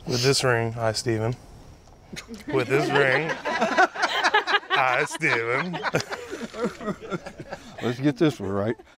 With this ring, I, Stephen. With this ring, I, Stephen. Let's get this one right.